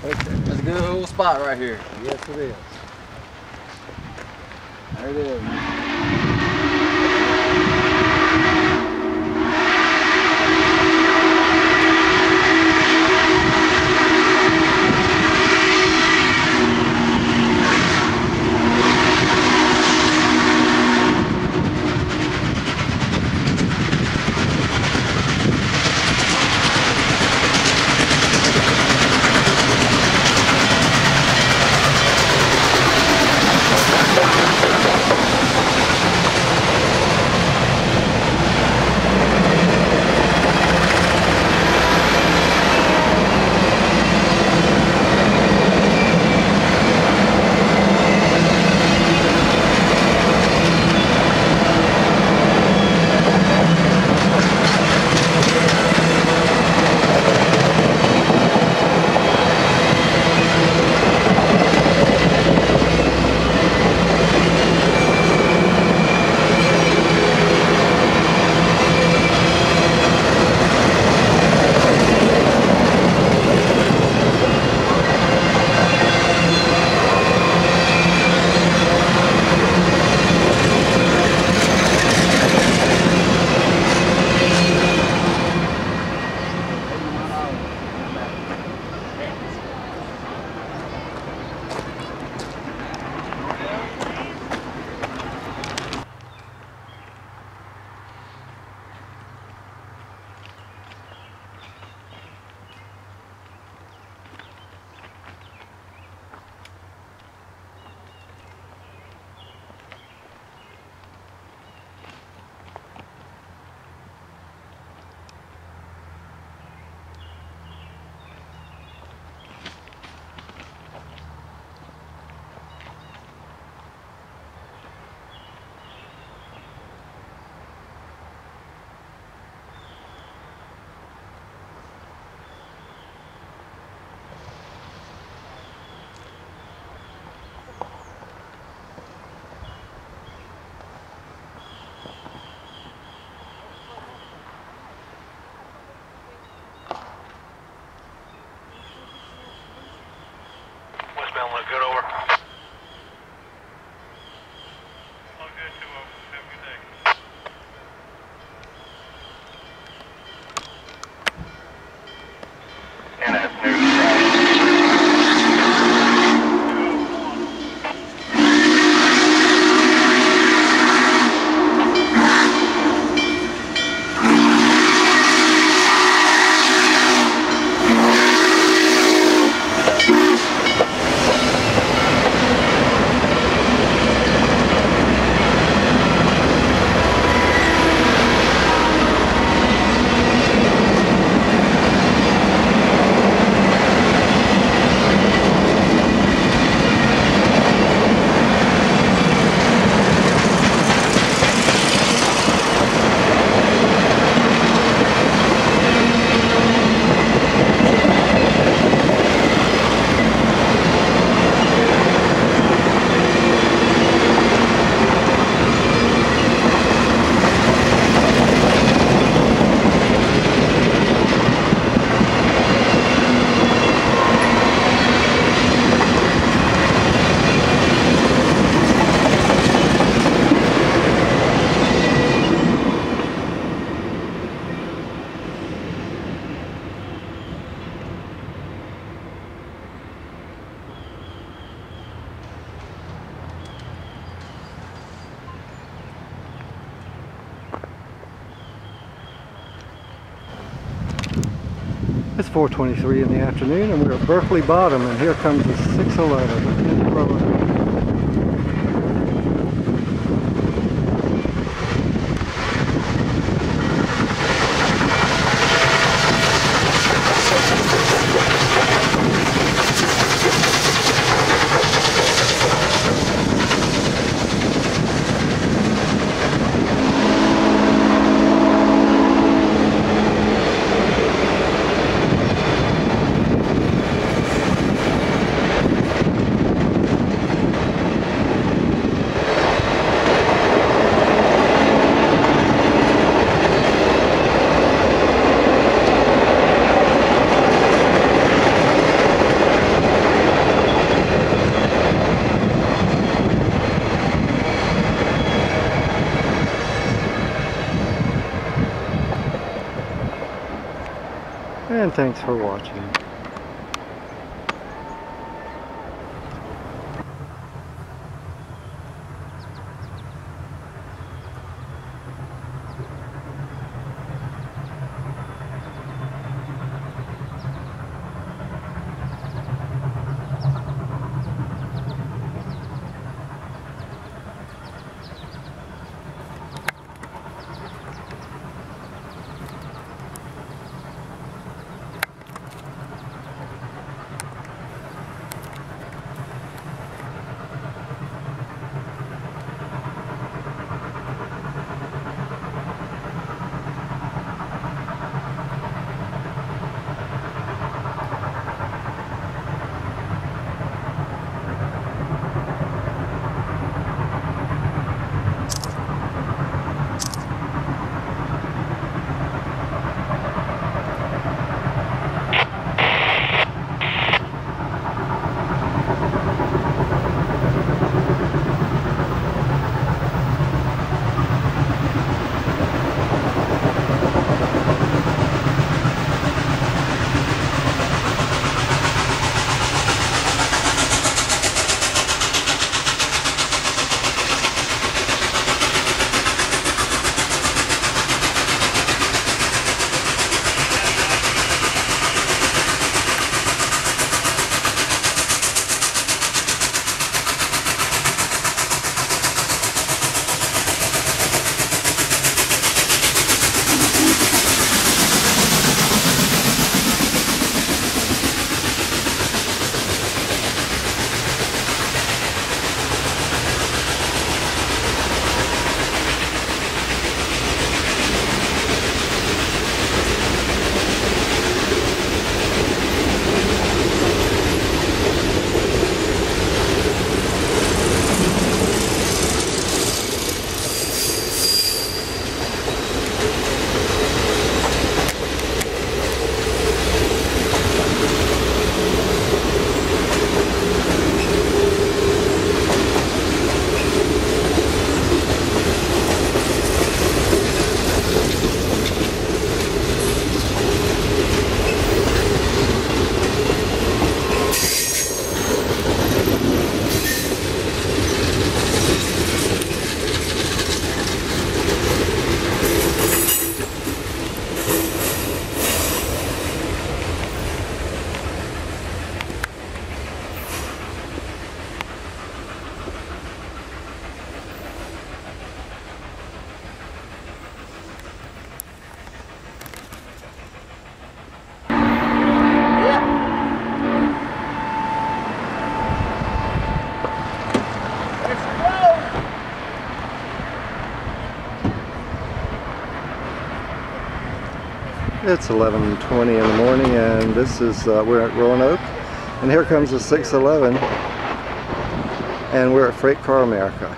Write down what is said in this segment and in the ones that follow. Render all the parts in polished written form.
Okay. That's a good little spot right here. Yes, it is. There it is. Westbound look good, over. All good, 2-0. Have a good day. And that's new. It's 4:23 in the afternoon and we're at Berkeley Bottom, and here comes the 611 in the road. and thanks for watching. It's 11:20 in the morning, and this is we're at Roanoke, and here comes the 611, and we're at Freight Car America.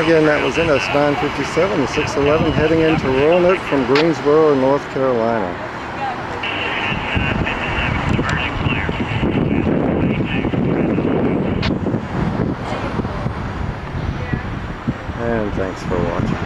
again, that was NS 957, the 611, heading into Roanoke from Greensboro, North Carolina. And thanks for watching.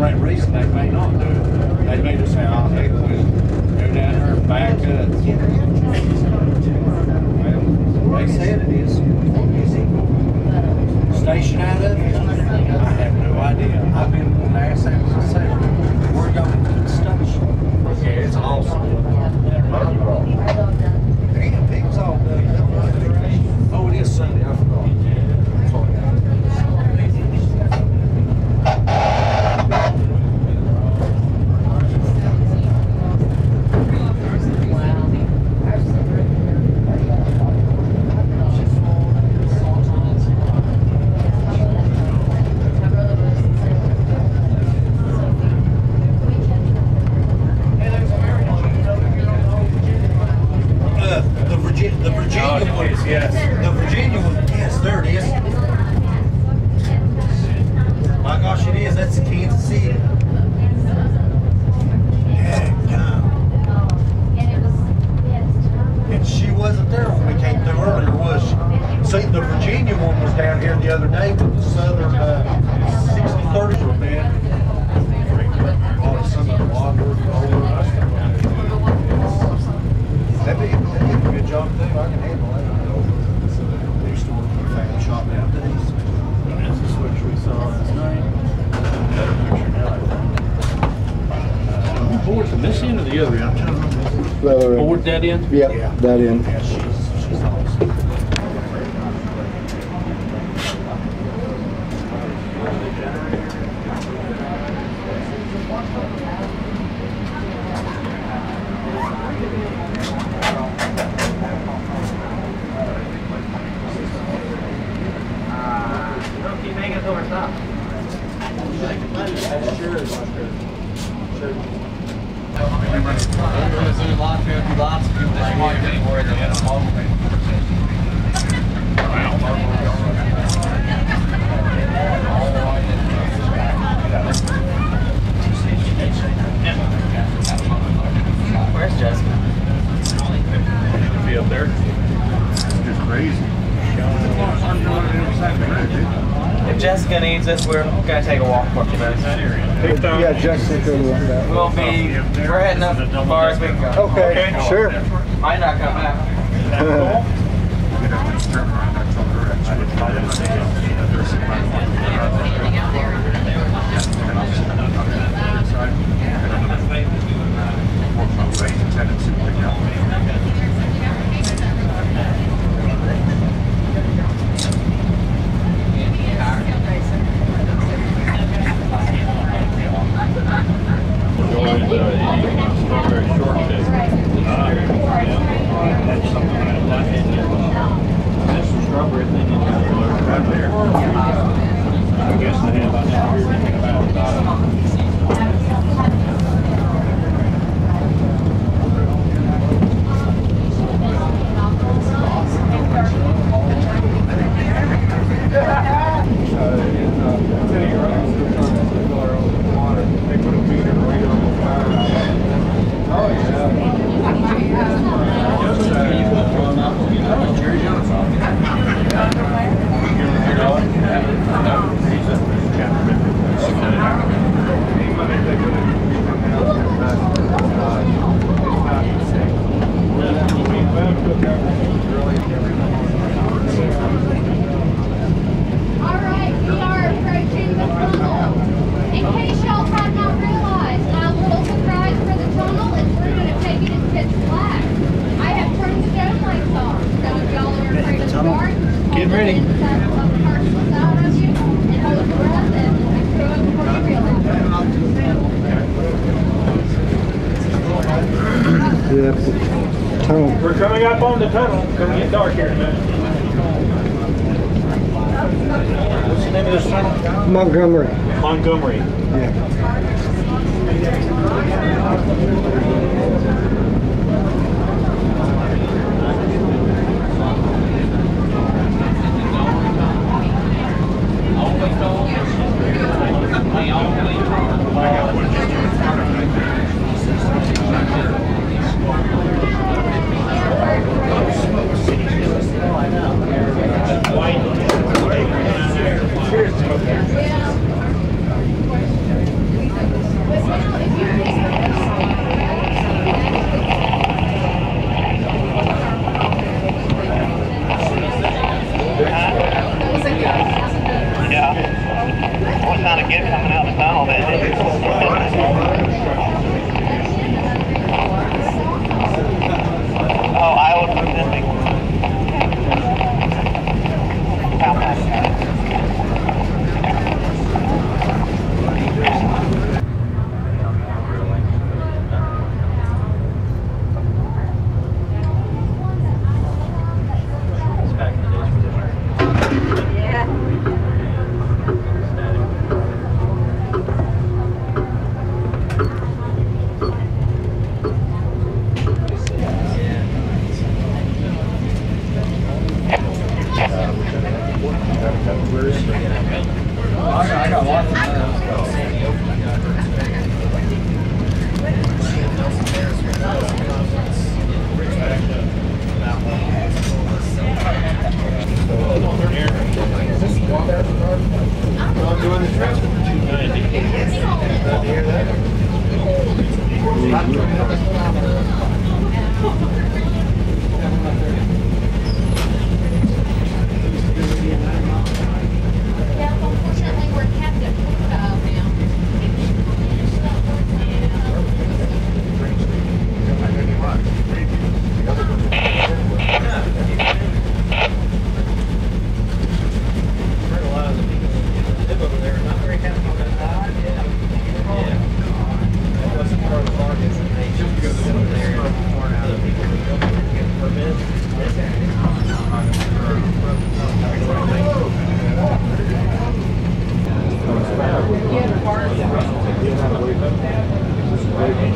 that reason they may not do it. They may just say, oh, heck, we'll go down there and back up. Well, they said it is. Station out of it? I have no idea. I've been to ask that myself. We're going to the station. Yeah, it's awesome. Damn, things all done. Oh, it is Sunday. I forgot. That end? Yeah, yeah, that end. Yeah, she's awesome. Don't keep making it over top. Lots of people that want to get more than a Where's Jessica? Be up there. It's just crazy. If Jessica needs us, we're gonna take a walk for a few minutes. Yeah, Jessica will want that. We're heading up as far as we can go. Okay, sure. Might not come back. We're coming up on the tunnel. It's going to get dark here in a minute. What's the name of this tunnel? Montgomery. Montgomery. Yeah.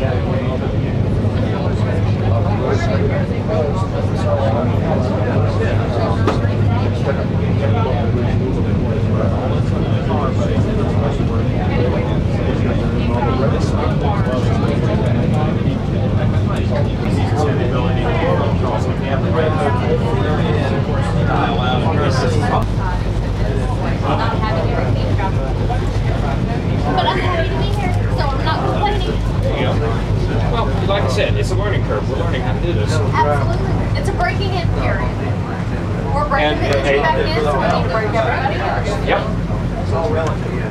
But I'm happy to be here, so I'm not complaining. Well, like I said, it's a learning curve. We're learning how to do this. Absolutely. It's a breaking in period. We're breaking the history back in, so we need to break everybody else. Yep. It's all relative. Okay.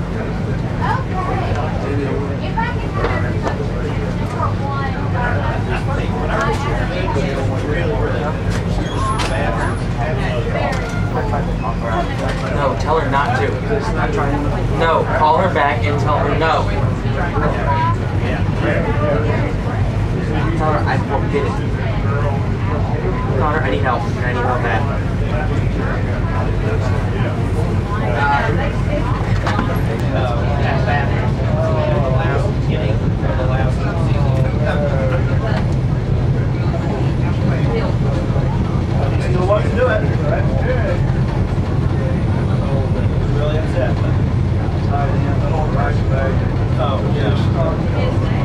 Get back in there. For one. No, tell her not to. No, call her back and tell her no. Tell her I won't get it. Connor, I need help. I need help bad. Still wants to do it. Really upset. Oh, yeah.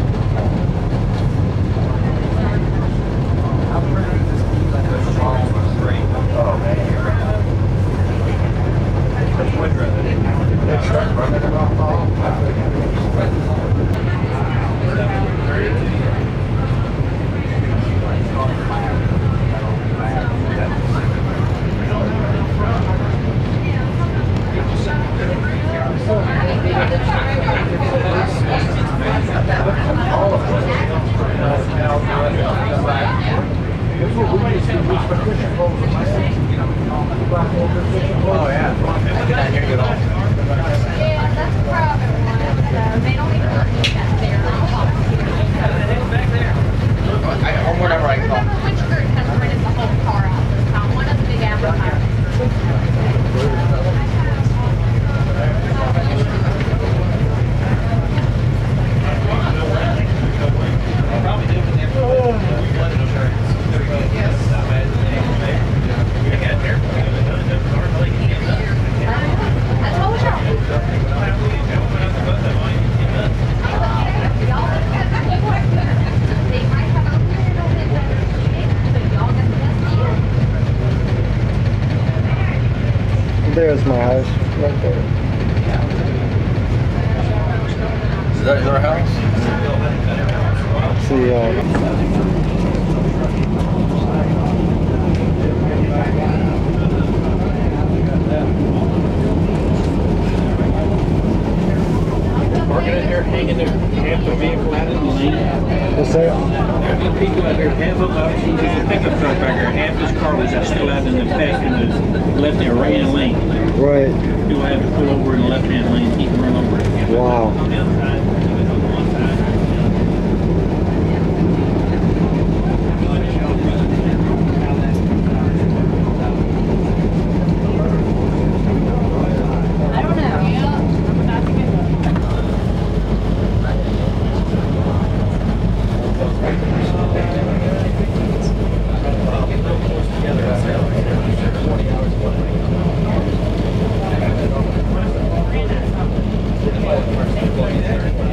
Oh yeah. I did not hear you at all. Yeah, that's a private one. They don't even need that there. Back there. Or whatever I call. Which group has rented the whole car out this time? One of the big advertisers. I told y'all. They might have opened it a little bit better, so y'all got the best deal. There's my house, right there. Is that your house? See, Parking in here, hanging there, half the vehicle out in the lane. what's that? There's people out there, half of us, there's a pickup truck back there, half this car was still out in the back in the left-hand, right-hand lane. Right. People had to pull over in the left-hand lane, he can run over it. Wow. I don't know. Yeah.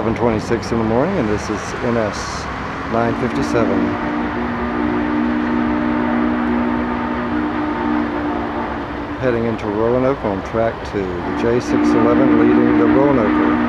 11:26 in the morning, and this is NS 957. Heading into Roanoke on track 2. The J611 leading the Roanoke.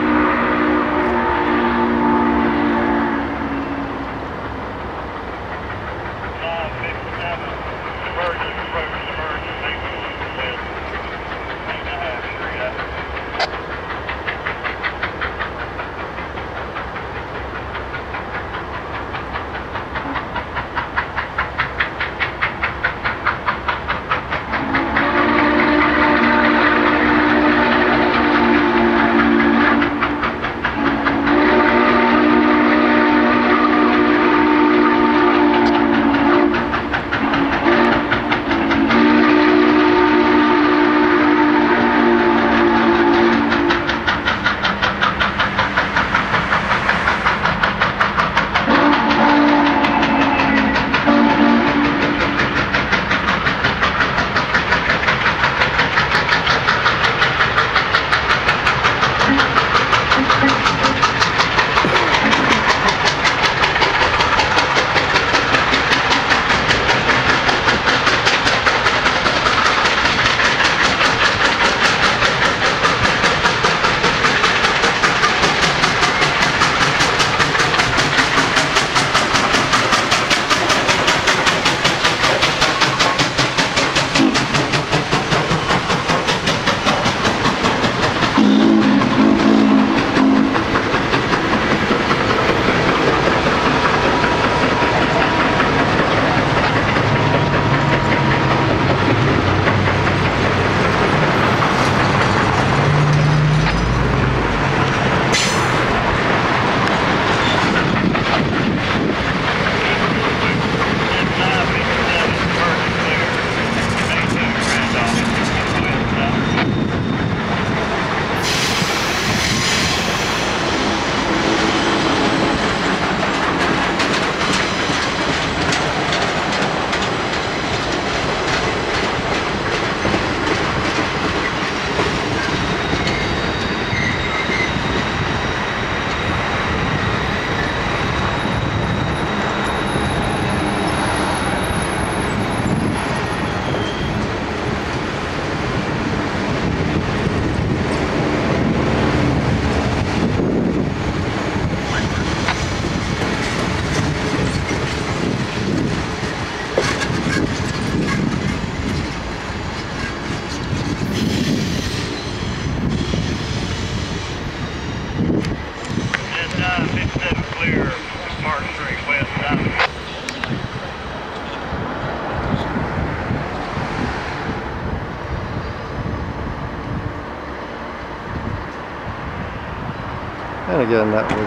And again, that was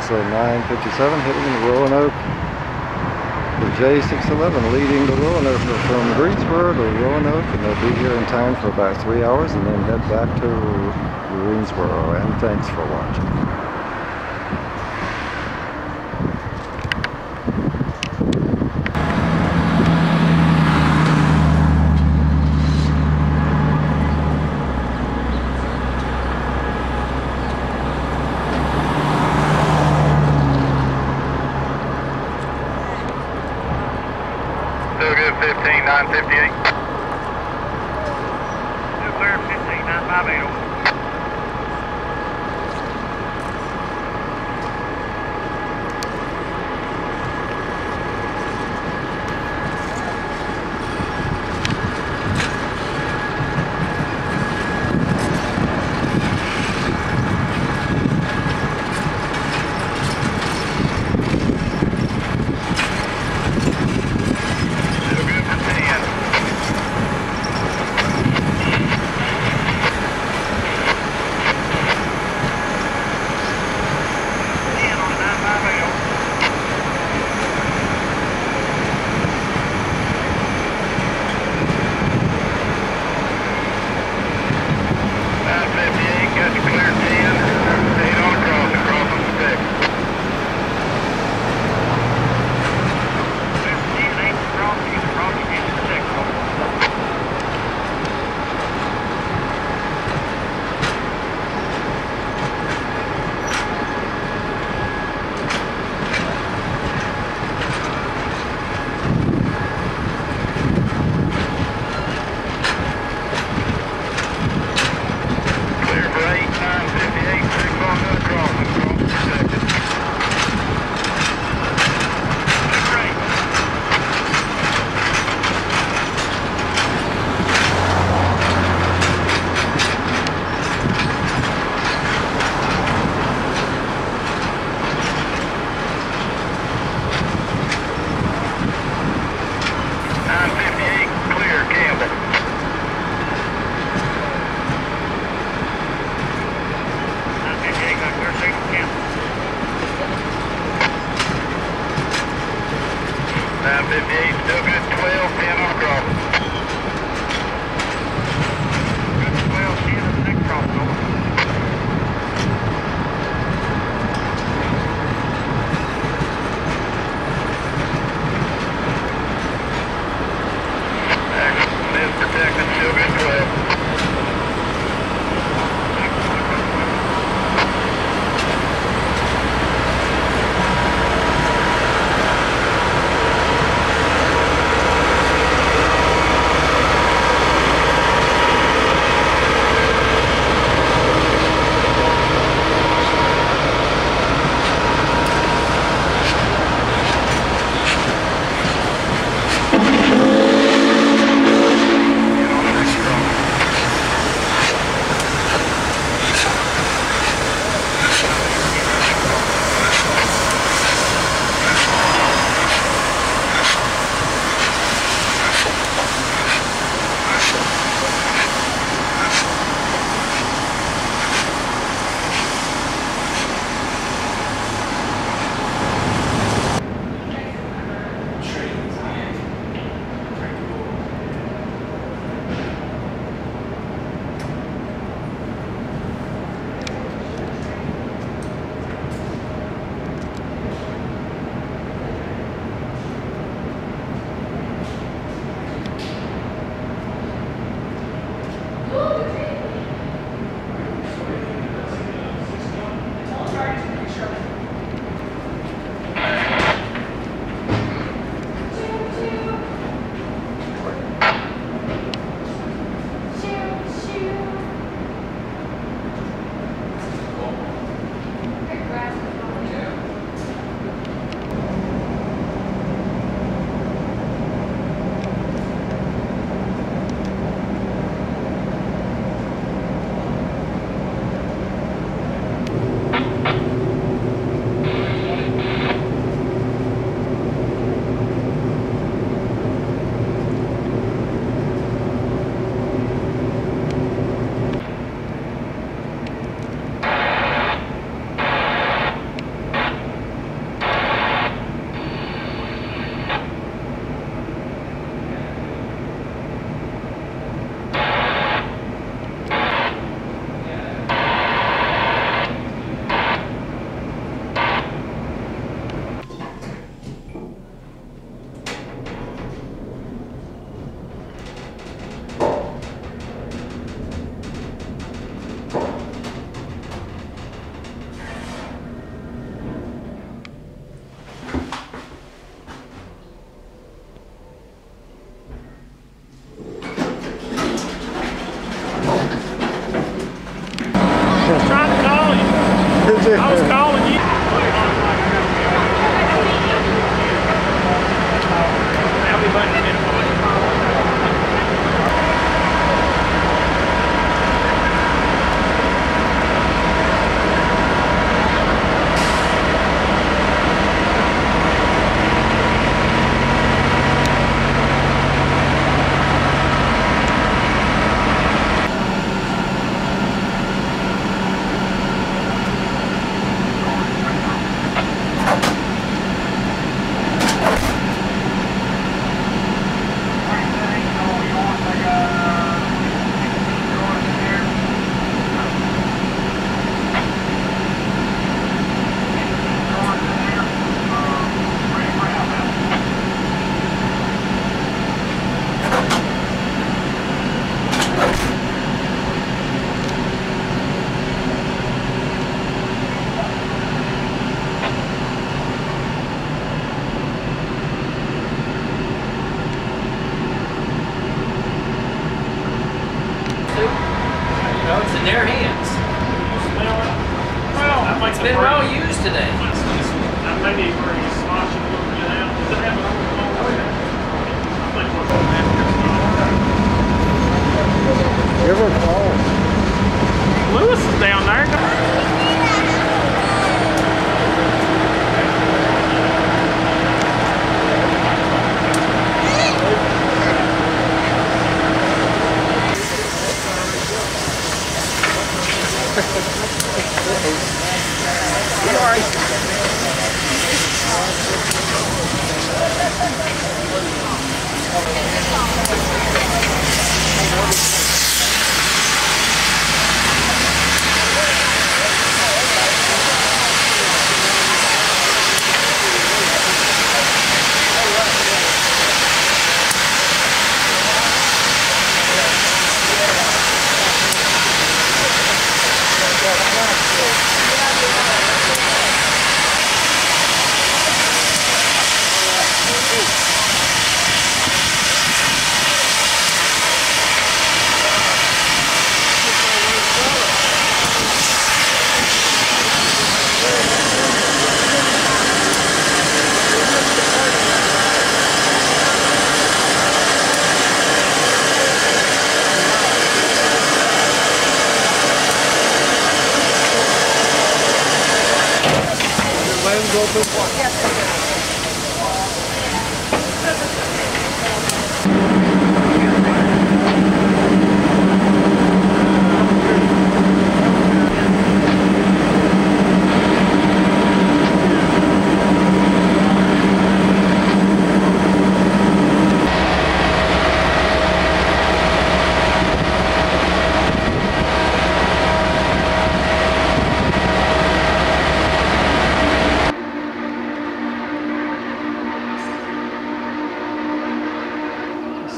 957 hitting the Roanoke. The J611 leading the Roanoke from Greensboro to Roanoke, and they'll be here in time for about 3 hours and then head back to Greensboro. And thanks for watching. Still good, 15, 958. Still clear, 15, 958. 958, still good 12, 10 on the cross. Good 12, 10 and 6 cross over. Is protected, still good 12. I was calling you. I'll be back in a minute. It's in their hands. Well, it's been well used today. That may be where he's sloshing a little bit out. Does it have an I think Give her a call. Lewis is down there. Sorry.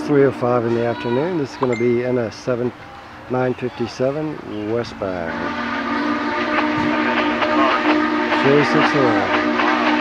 3:05 in the afternoon. This is going to be NS 957 westbound. J611.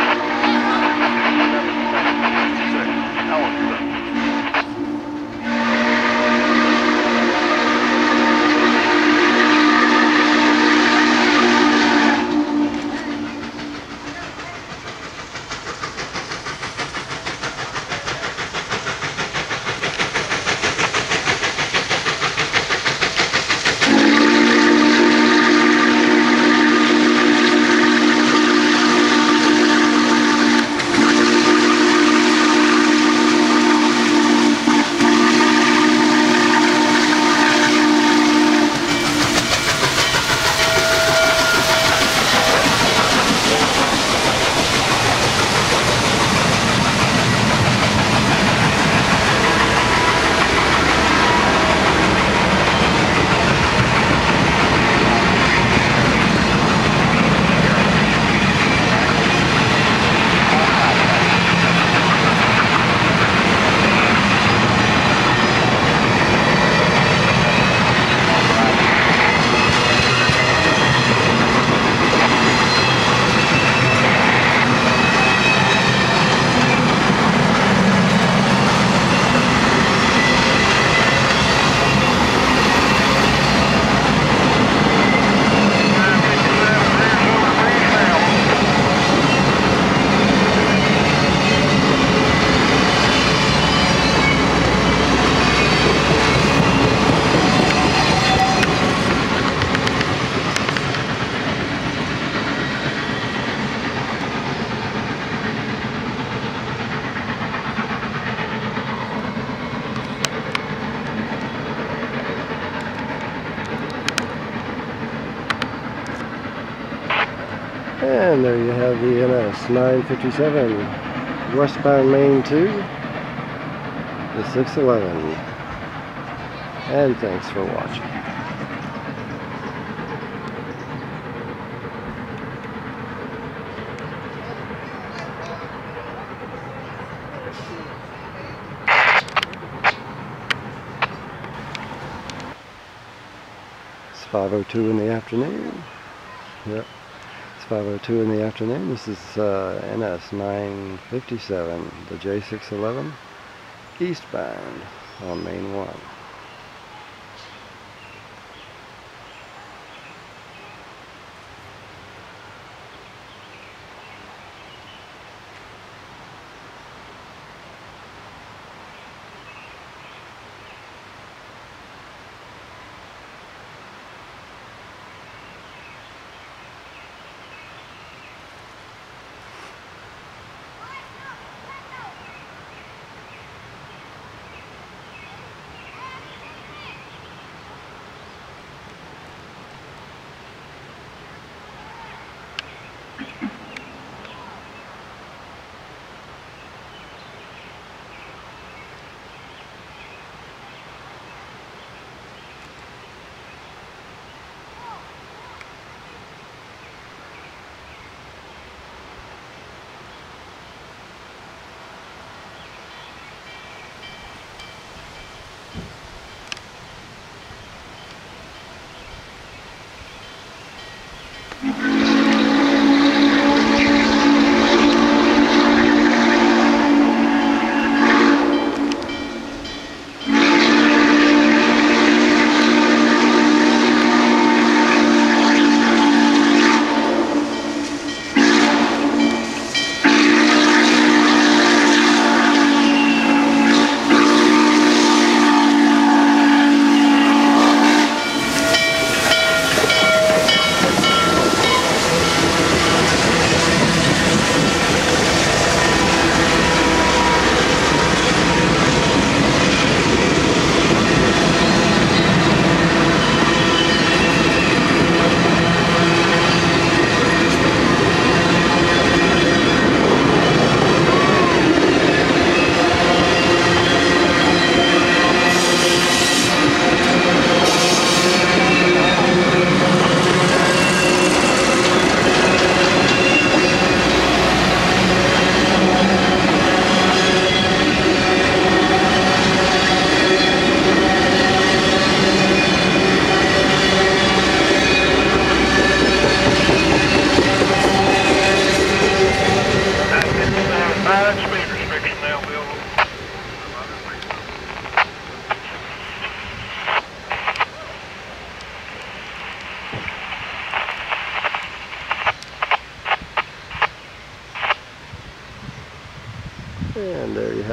And there you have the NS 957 westbound Main 2, the 611. And thanks for watching. It's 5:02 in the afternoon. Yep. 5:02 in the afternoon. This is NS 957, the J611, eastbound on Main 1.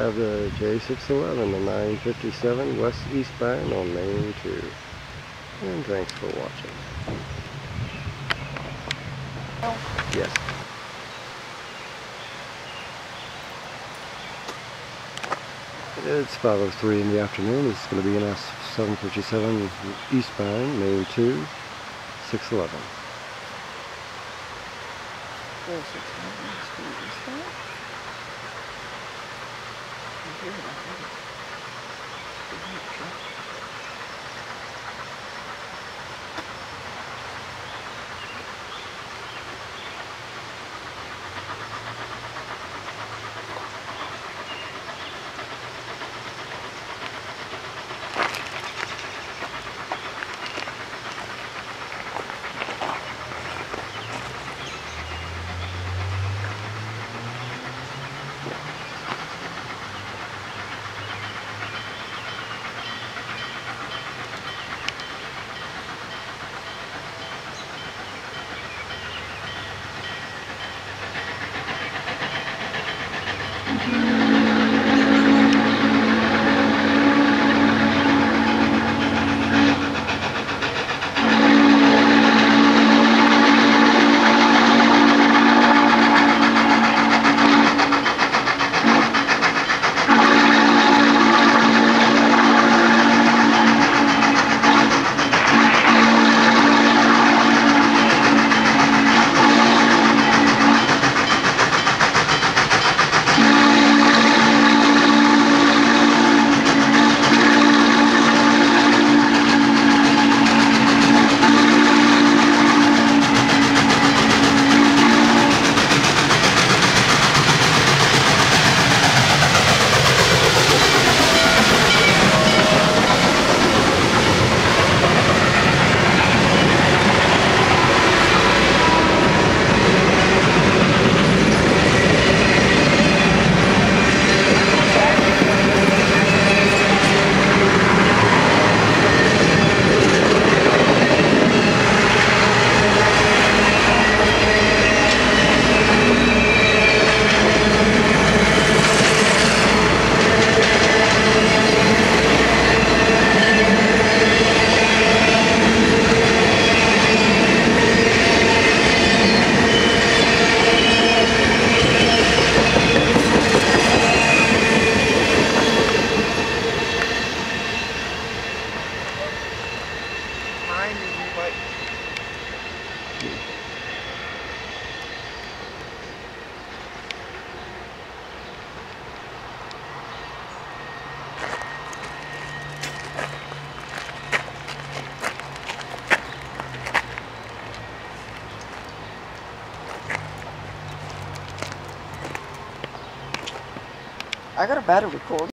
have the J611, the 957 west eastbound on Main 2. And thanks for watching. Yes. It's 5:03 in the afternoon. It's going to be an S757 eastbound, Main 2, 611. I got a battery record.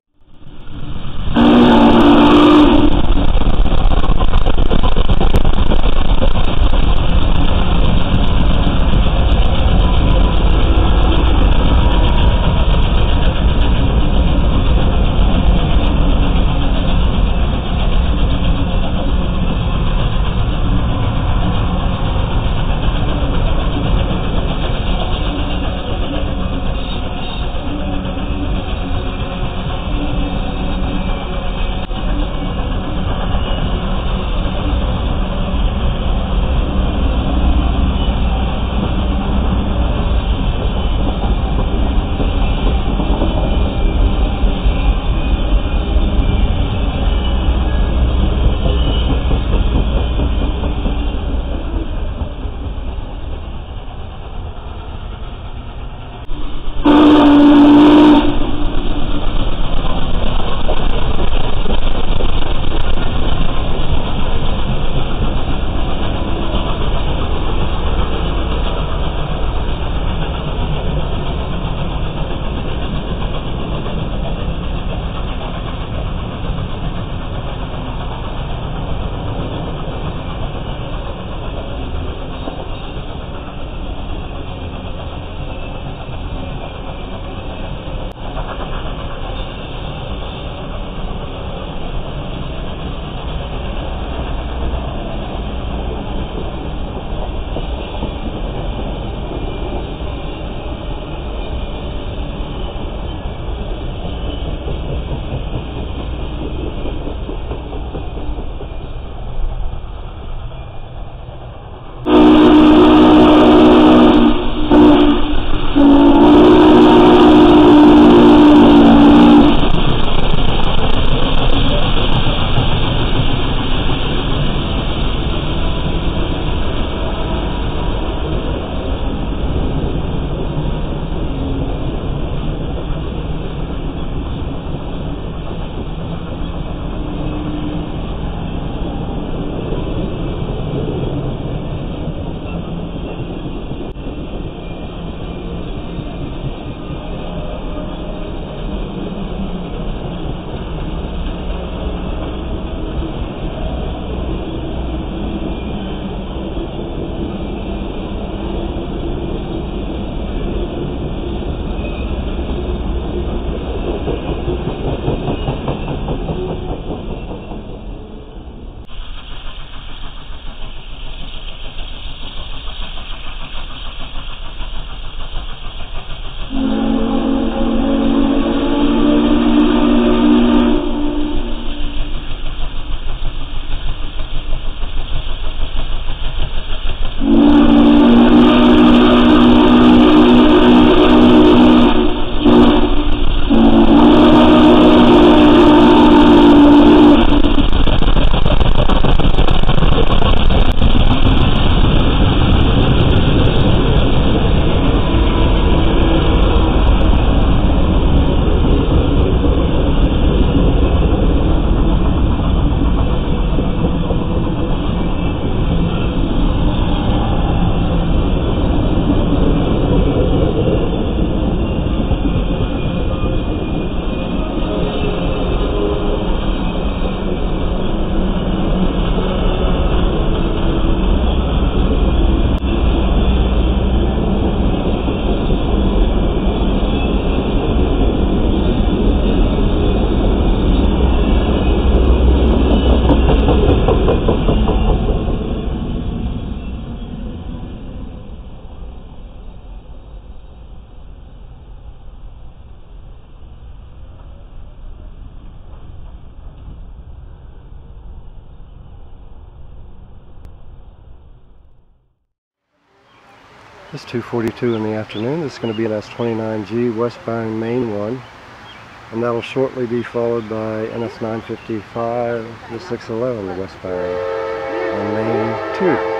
It's 2:42 in the afternoon. This is going to be an S29G westbound main one, and that will shortly be followed by NS 955, the 611, the westbound on main 2.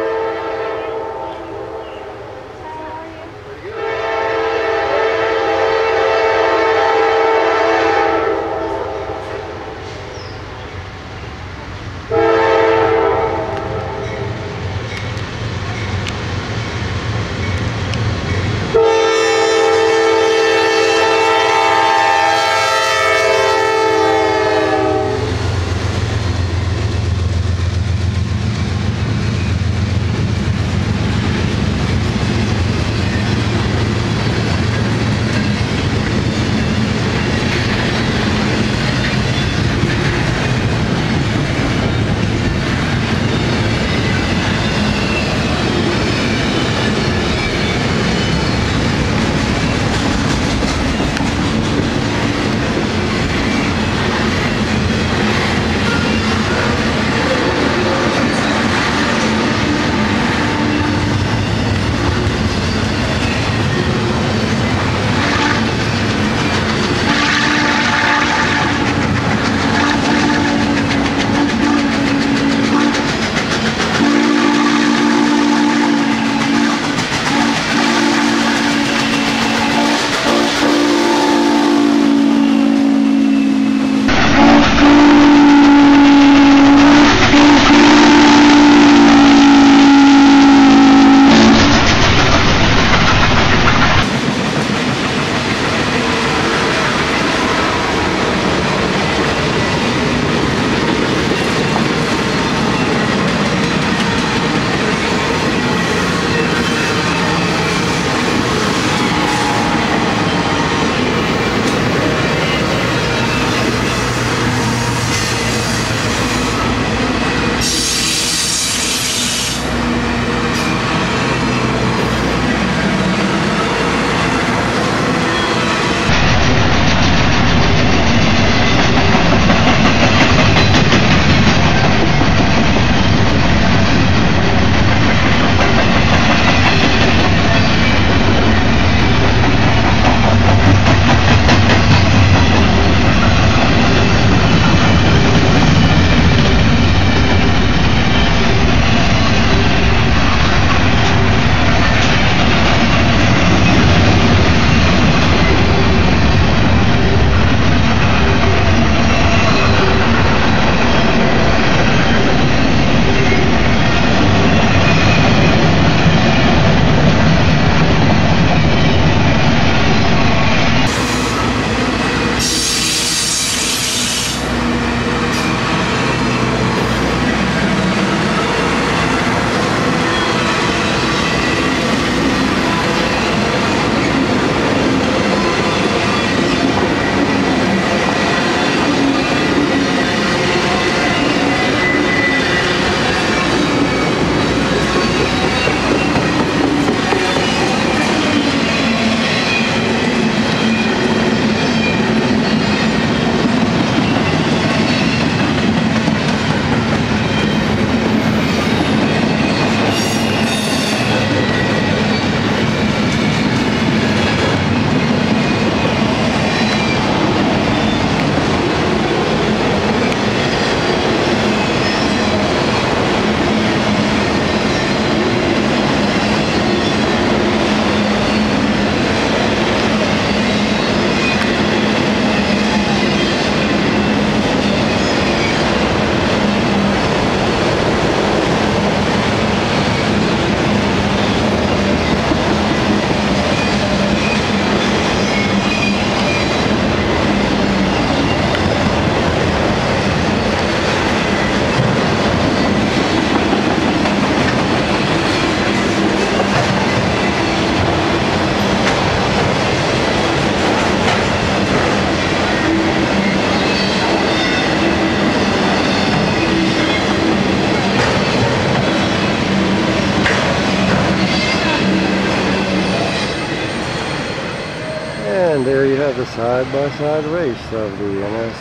And there you have the side-by-side race of the NS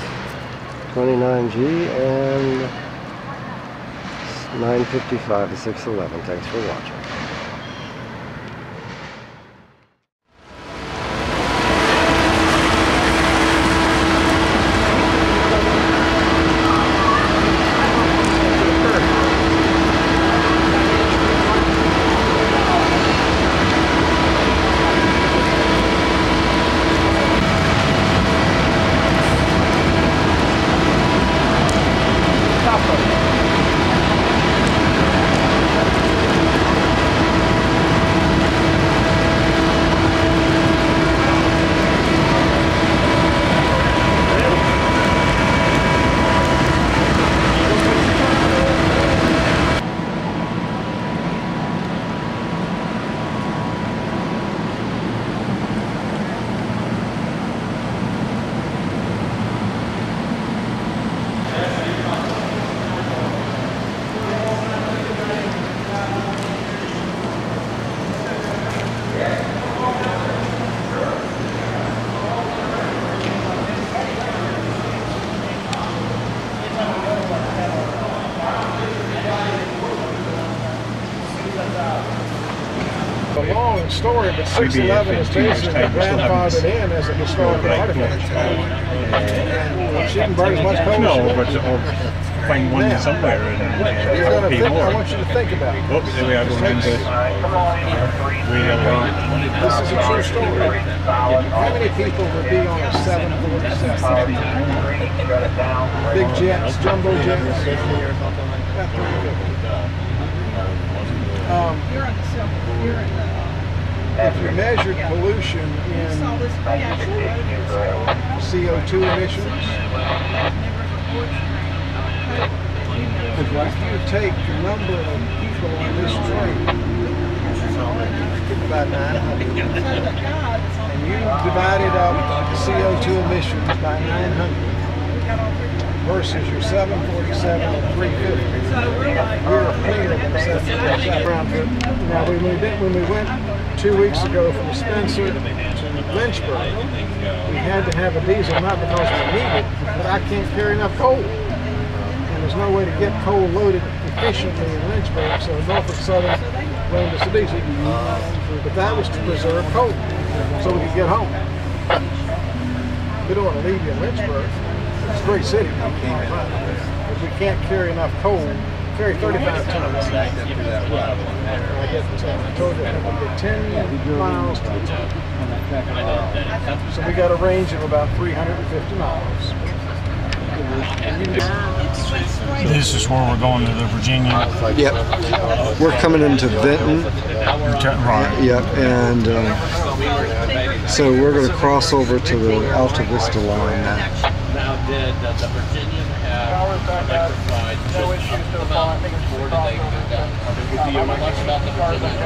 29G and 955 to 611. Thanks for watching. story, but 611 is basically grandfathered in as a historical artifact. And she can burn as much coal. No, but or find one somewhere and pay I more. want you to think about it. Oops, there we are going into This is a true story. How many people would be on a 747? Big jets, jumbo jets. About 350. If you measured pollution in CO2 emissions, if you take the number of people on this train, about 900, and you divided up CO2 emissions by 900 versus your 747 and 350, you're cleaner than 747. Now, when we went 2 weeks ago from Spencer to Lynchburg, we had to have a diesel, not because we need it, but I can't carry enough coal. And there's no way to get coal loaded efficiently in Lynchburg, so Norfolk Southern loaned us a diesel. But that was to preserve coal, so we could get home. We don't want to leave you in Lynchburg. It's a great city, but we can't carry enough coal. Carry 35 tons. I told you I get 10 miles to the ton. So we got a range of about 350 miles. This is where we're going to the Virginia. Yep. We're coming into Vinton. Right. Yep. And so we're going to cross over to the Alta Vista line now. Now did the Virginian have electrified just up the mountain, or did they go down? Do you know much about the Virginian?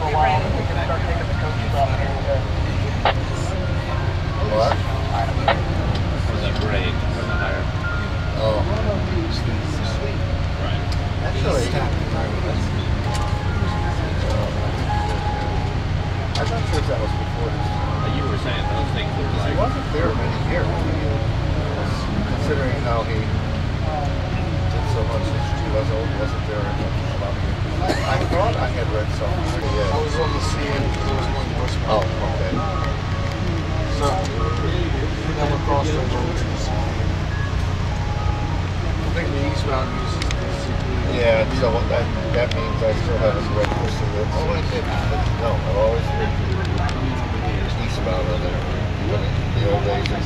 What? For the grade, for the higher. Oh. Right. Actually, I'm not sure if that was before this. You were saying those things were like... He wasn't there many years. Considering how he did so much history, wasn't there much about him. I thought I had read something. Yeah. I was on the CN because I was going to West. Oh, okay. So, we never crossed over to the CN. I think the eastbound uses this. Yeah, so that means I still haven't read most of it. Oh, I did. No, I've always read eastbound on there. The old days of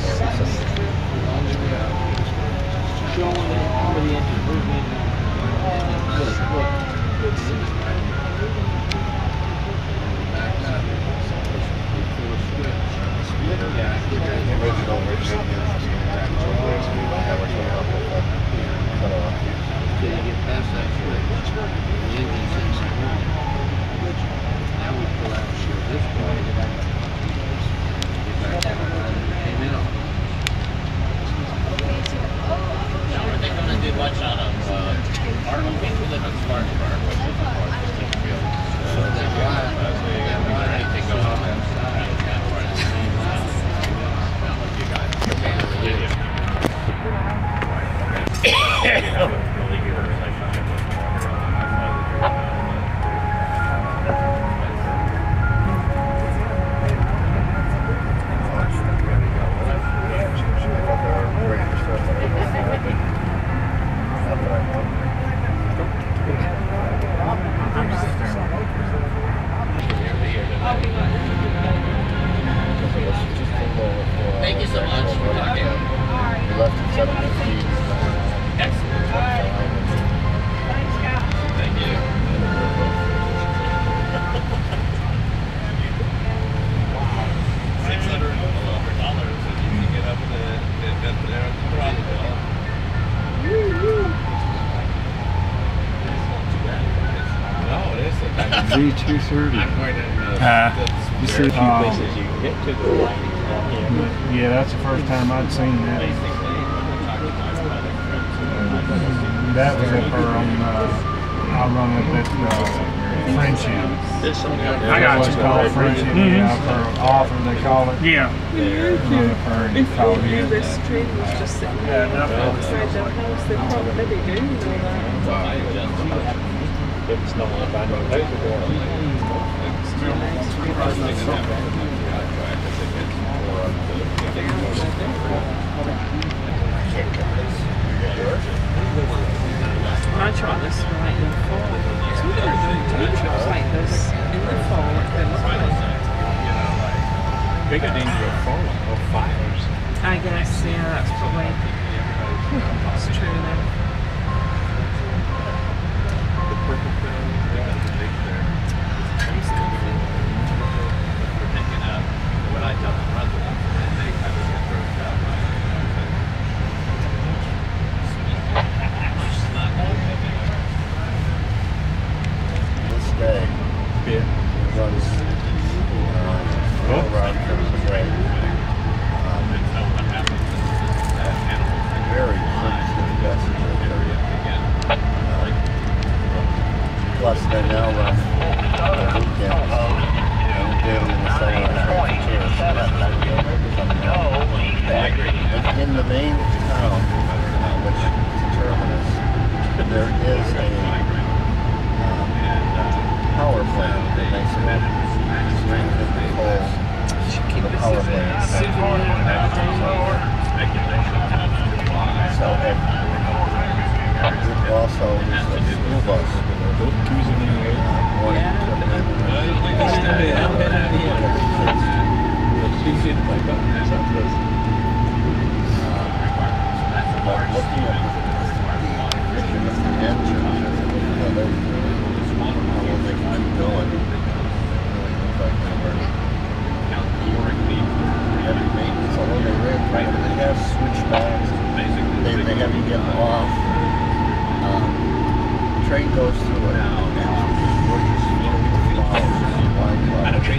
Thank you so much for talking. We left at 7:15. Excellent. Thank you. $600 if you can get up to there at the throttle. No, it isn't. V230. I'm going to You see a few places you can get to the line. Yeah, that's the first time I'd seen that. That was up there on, I run up at Friendship. I got What's you. called Friendship, yeah, up there, offer they call it. Yeah. Run up there and call Before it. this train was just sitting there outside the house, they probably do know that. If it's not on the I tried this right in the fall. So we're going to do trips like this in the fall. Bigger danger of falling or fires. I guess, yeah, that's probably that's true then. The purple film, the big there. We're thinking of what I tell the president, and they kind of get thrown out. This day runs all around the way. Very sensitive message area. Plus, they now run the weekends and daily in the summer and tourists. And in the main town, which is a terminus, there is a power plant that makes swing and coal. The power plant. So it also is a school bus. Looking at the engine, how they can keep going. Heavy maintenance, although they have switchbacks, they have to get off. Train goes through it, and a train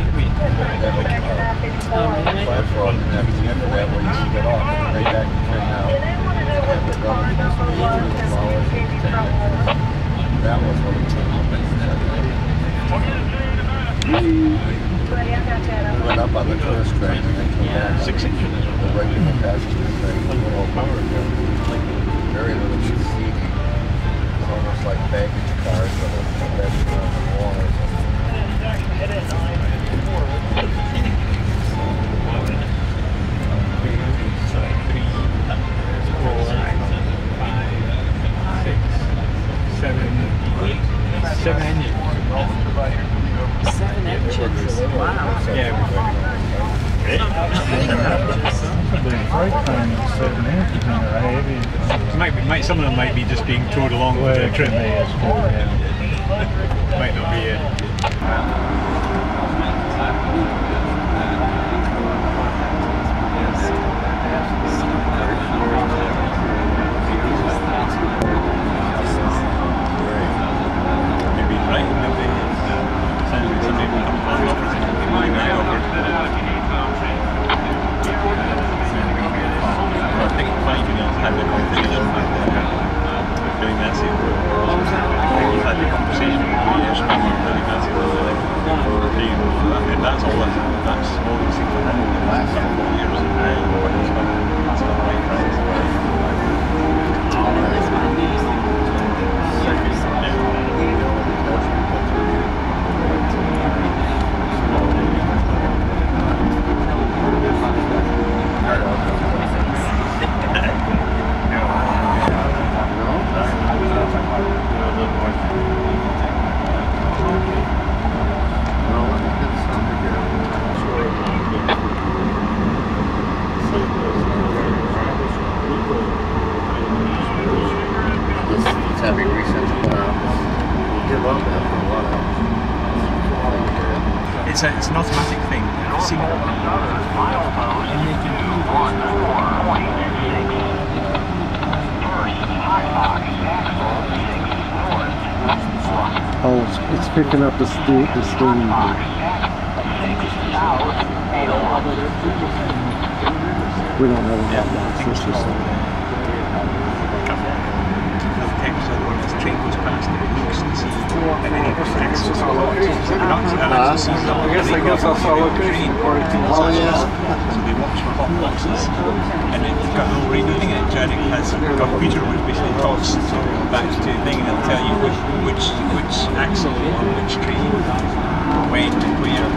platform, and at the end of that, when you get off, they back the train out. And the government has to be through the flowers and take it. That was what it took. We went up on the tourist train and then came back 6 inches. The regular passenger train, very little seating. It's almost like baggage cars with a bed on the wall or something. Seven engines. 7 inches. Wow. Yeah. The freight train is 7 inches and they're heavy. Some of them might be just being towed along with the trip. Might not be it. It's an automatic thing. I've seen it. And they can do Oh, it's picking up the steam. We don't know about that. It's just this train goes past and it looks and sees, and then it reflects it. I guess I saw location. Oh yeah. So they watch for hot boxes, and then you've got no radio thing, and automatic has a computer which basically talks back to the thing and it'll tell you which axle on which tree, when and where.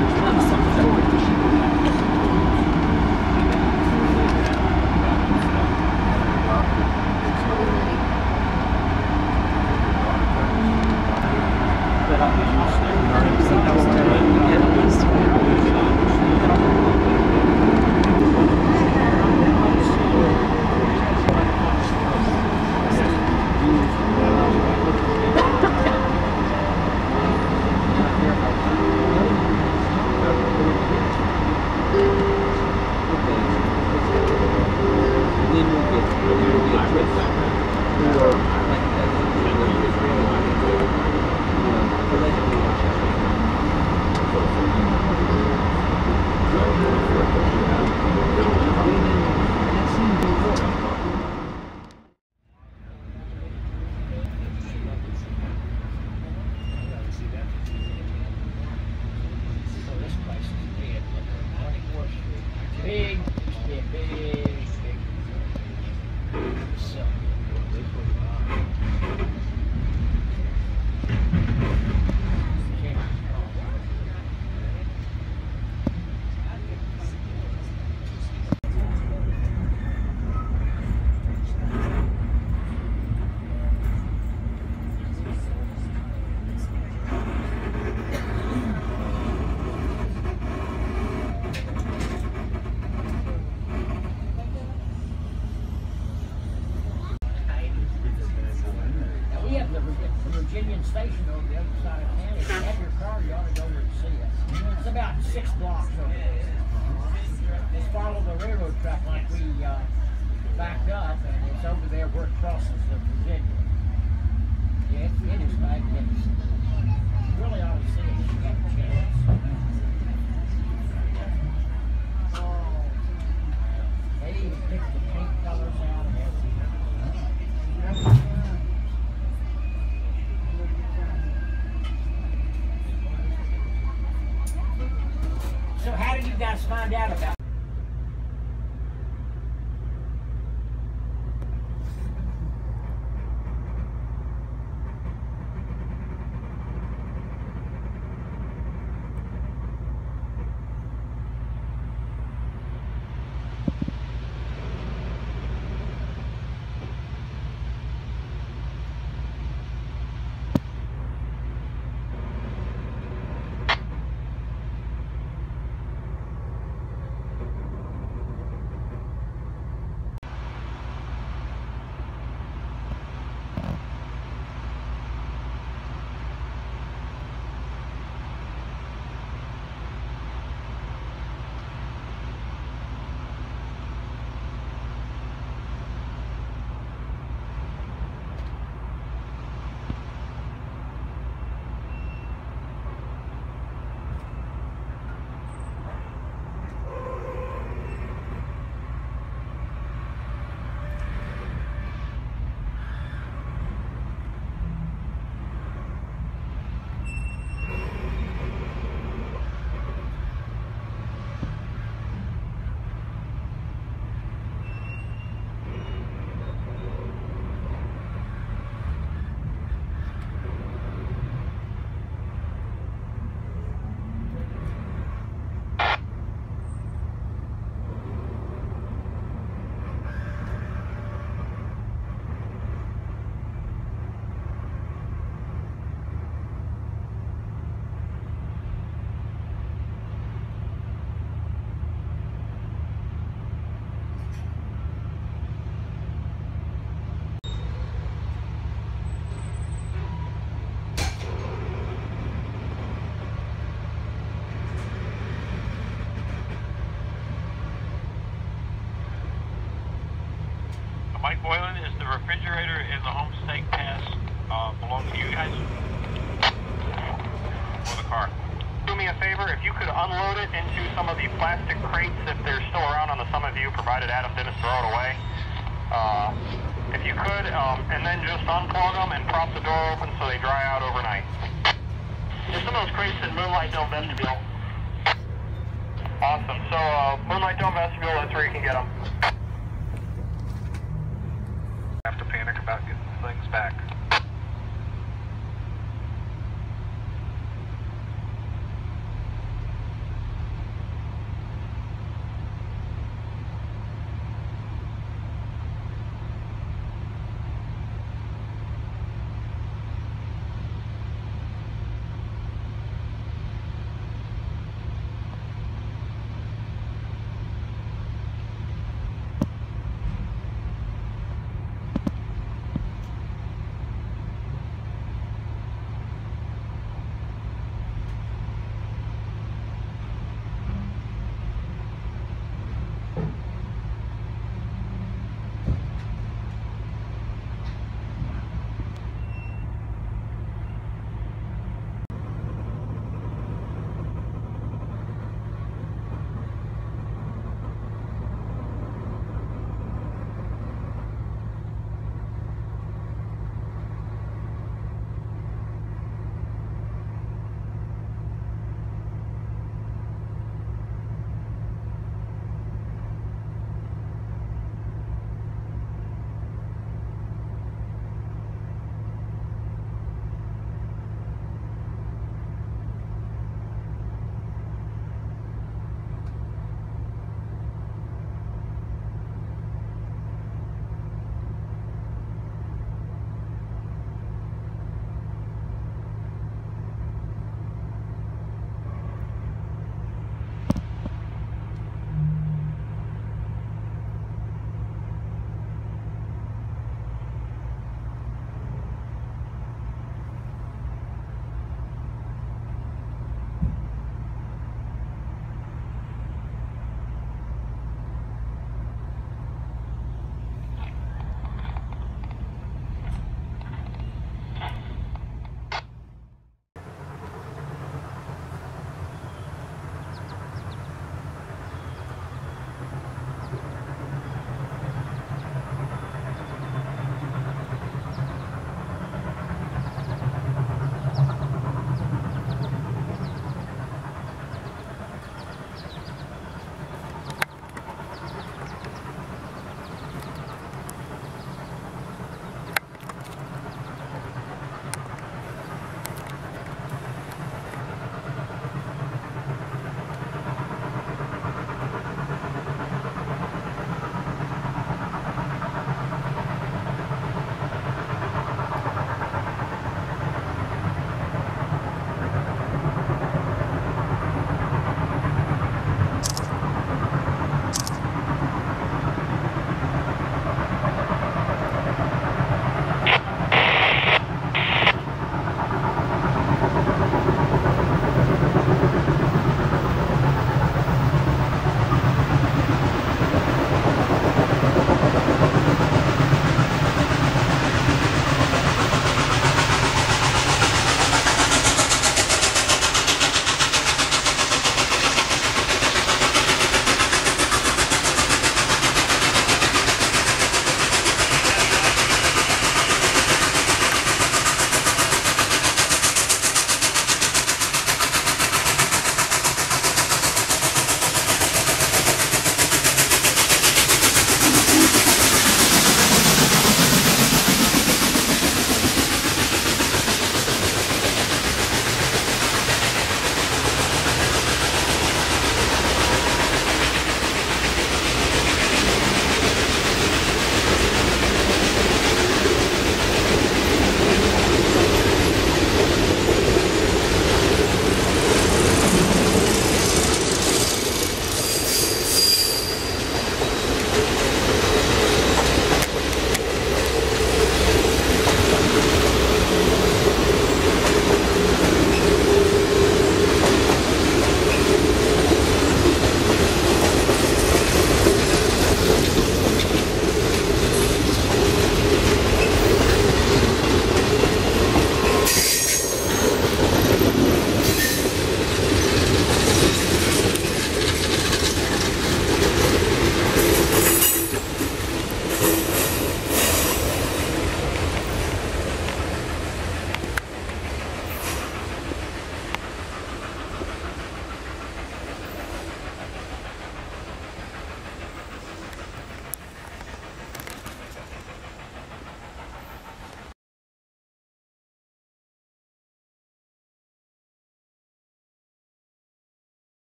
Station over the other side of town. If you have your car, you ought to go over and see us. It's about 6 blocks over there. Just follow the railroad track like we backed up, and it's over there where it crosses the Virginia. Yeah, it is magnificent. You really ought to see it if you have a chance. They even picked the paint colors out and everything. So how did you guys find out about it? Mike Boylan, is the refrigerator in the home steak pass belong to you guys? Or the car? Do me a favor, if you could unload it into some of the plastic crates if they're still around on the Summit View, provided Adam didn't throw it away. If you could, and then just unplug them and prop the door open so they dry out overnight. There's some of those crates in Moonlight Dome Vestibule. Awesome. So, Moonlight Dome Vestibule, that's where you can get them. about getting things back.